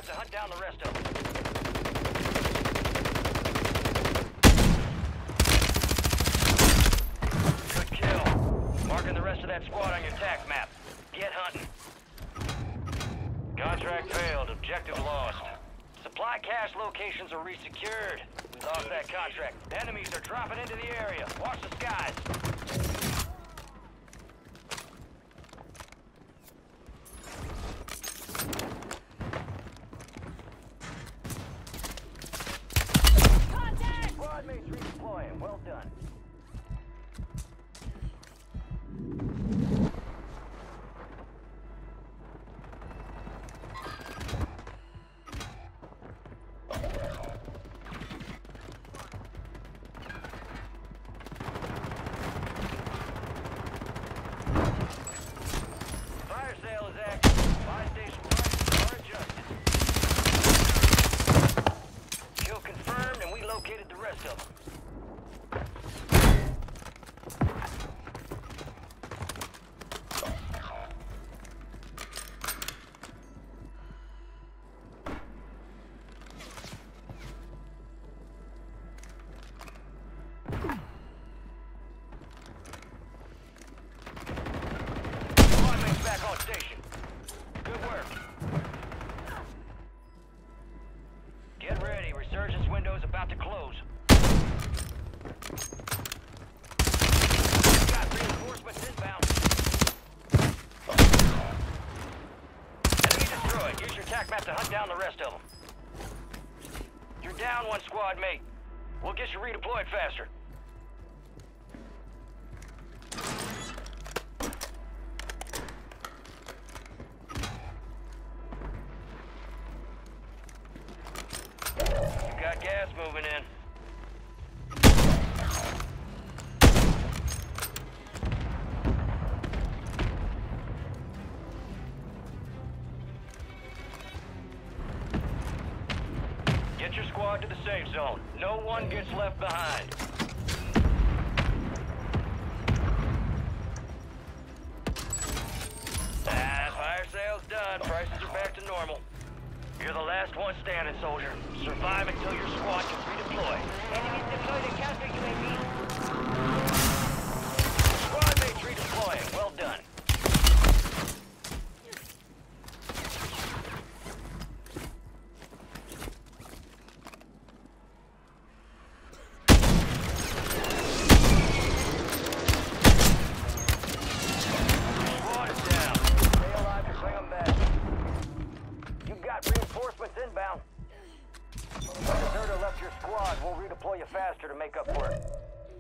to hunt down the rest of them. Good kill. Marking the rest of that squad on your TAC map. Get hunting. Contract failed. Objective lost. Supply cache locations are resecured. Lost that contract. Enemies are dropping into the area. Watch the skies. Squad mates redeploying. Well done. Fire sale is active. Buy station prices are adjusted. Kill confirmed, and we located the rest of them. Squad mates back on station. Good work. Get ready. Resurgence window's about to close. Got reinforcements inbound. Enemy destroyed. Use your TAC map to hunt down the rest of them. You're down one squad mate. We'll get you redeployed faster. You got gas moving in. Get your squad to the safe zone. No one gets left behind. Fire sale's done. Prices are back to normal. You're the last one standing, soldier. Survive until your squad can redeploy. Enemies deployed to counter UAV. Squad mates redeploying. Well done. Squad is down. Stay alive to bring them back. You've got reinforcements inbound. Deserter left your squad. We'll redeploy you faster to make up for it.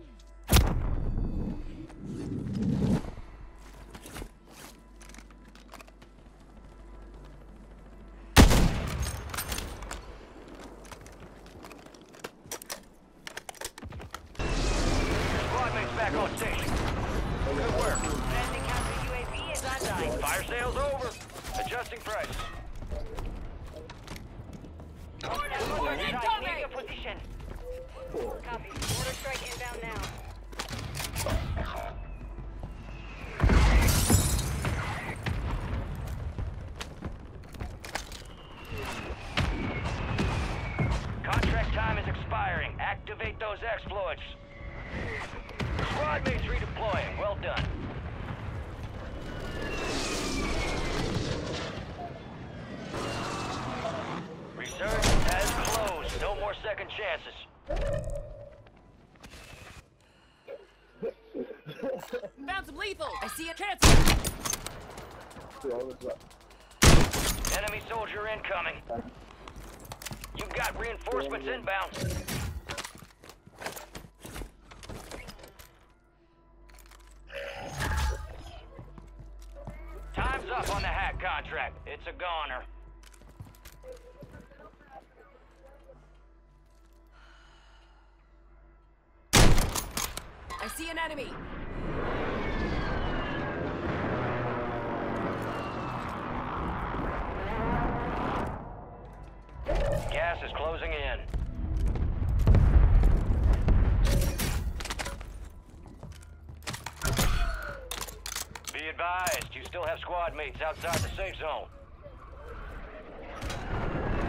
Squad mates back on station. Good work. Friendly counter UAV is online. Fire sale's over. Adjusting price. Mortar strike near your position. Copy. Mortar strike inbound now. Contract time is expiring. Activate those exploits. Squad mates redeploying. Well done. Resurgence has closed. No more second chances. Found some lethal. I see a chance. Enemy soldier incoming. You've got reinforcements inbound. Time's up on the hack contract. It's a goner. I see an enemy. Gas is closing in. Be advised, you still have squad mates outside the safe zone.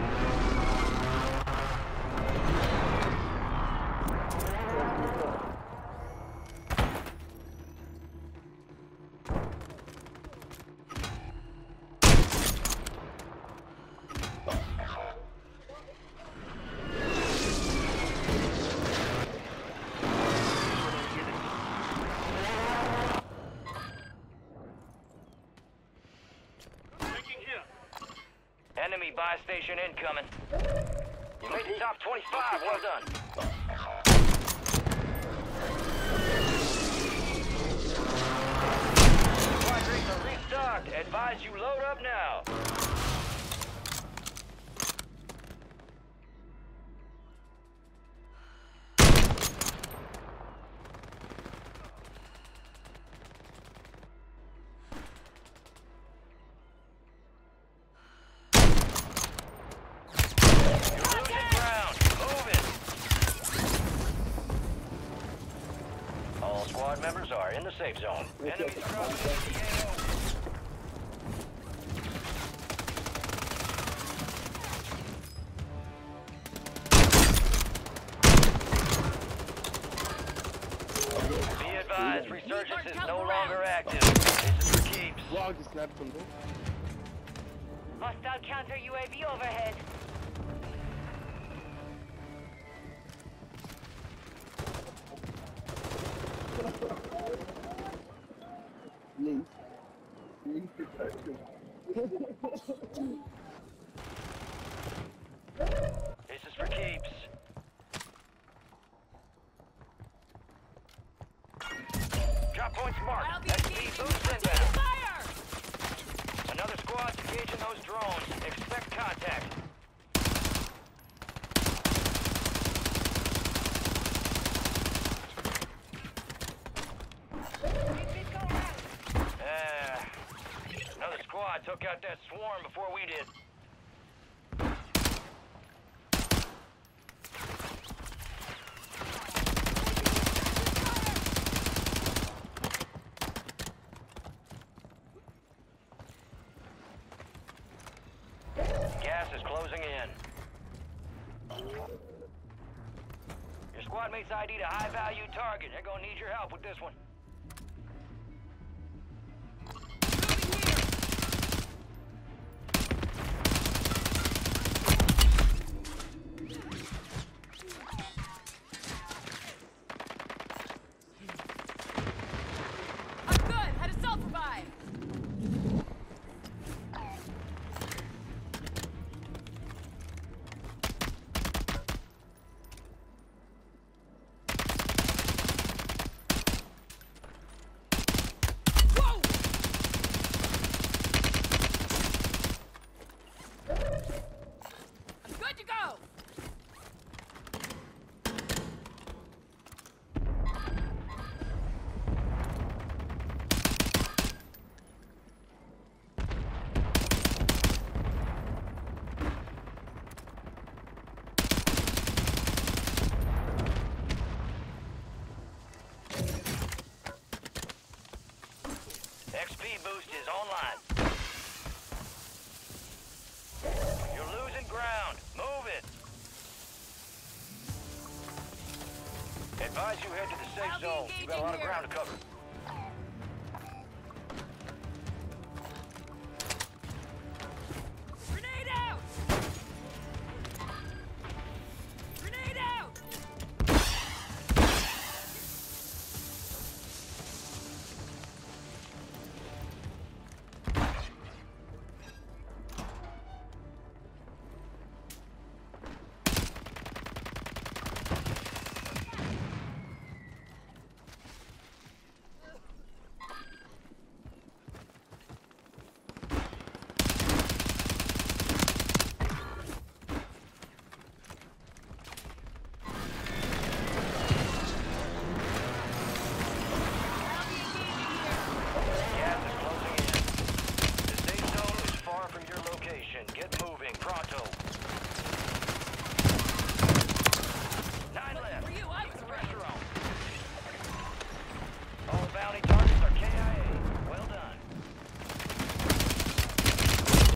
Enemy buy station incoming. You made the top 25, well done. Squad drinks are restocked. Advise you load up now. Squad members are in the safe zone. Enemies dropping into the AO. Be advised, resurgence is no longer active. This is for keeps. Hostile counter UAV overhead. This is for keeps. Drop points marked. XP boost inbound. Fire! Another squad's engaging those drones. Expect contact. Another squad took out that swarm before we did. Gas is closing in. Your squad mates ID'd a high-value target. They're gonna need your help with this one. XP boost is online. You're losing ground. Move it. Advise you head to the safe zone. You've got a lot of ground to cover.